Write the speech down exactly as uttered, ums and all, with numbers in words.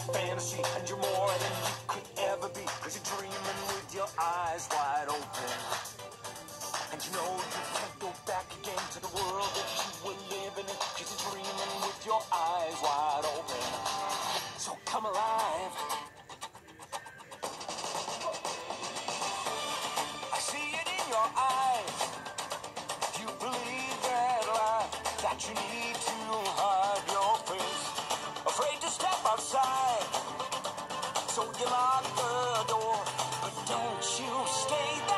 fantasy, and you're more than you could ever be, cause you're dreaming with your eyes wide open. And you know you can't go back again to the world that you were living in, cause you're dreaming with your eyes wide open. So come alive. I see it in your eyes. You believe that lie, that you need to hide your face, afraid to step outside, so you lock the door. But don't you stay there.